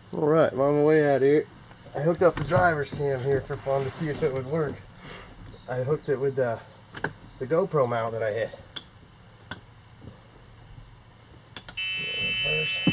Alright, I'm on my way out of here. I hooked up the driver's cam here for fun to see if it would work. I hooked it with the GoPro mount that I had. Reverse.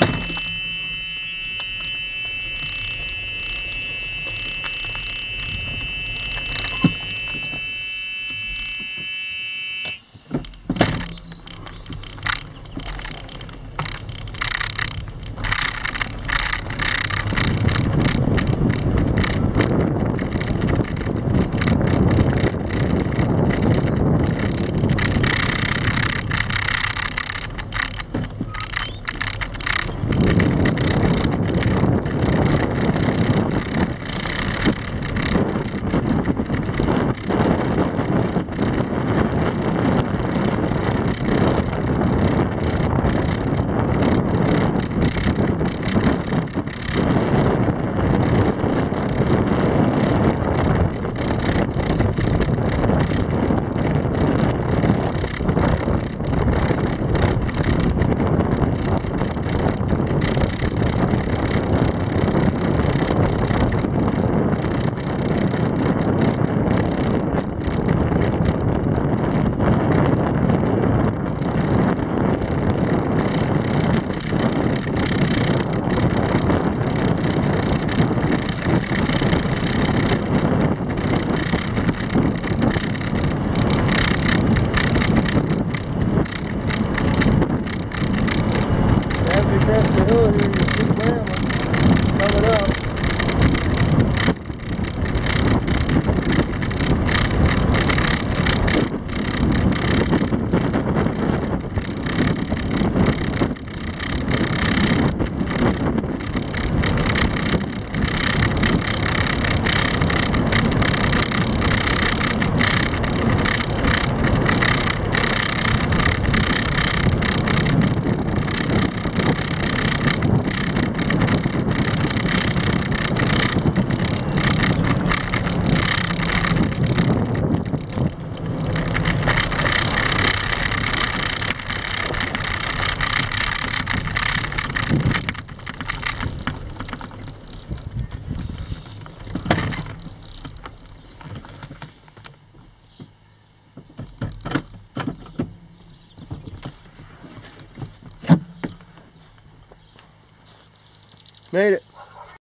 Across the hill here, you see grandma coming up. Made it.